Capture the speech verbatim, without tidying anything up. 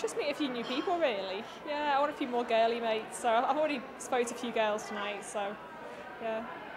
just meet a few new people, really. Yeah, I want a few more girly mates. So I've already spoke to a few girls tonight. So, yeah.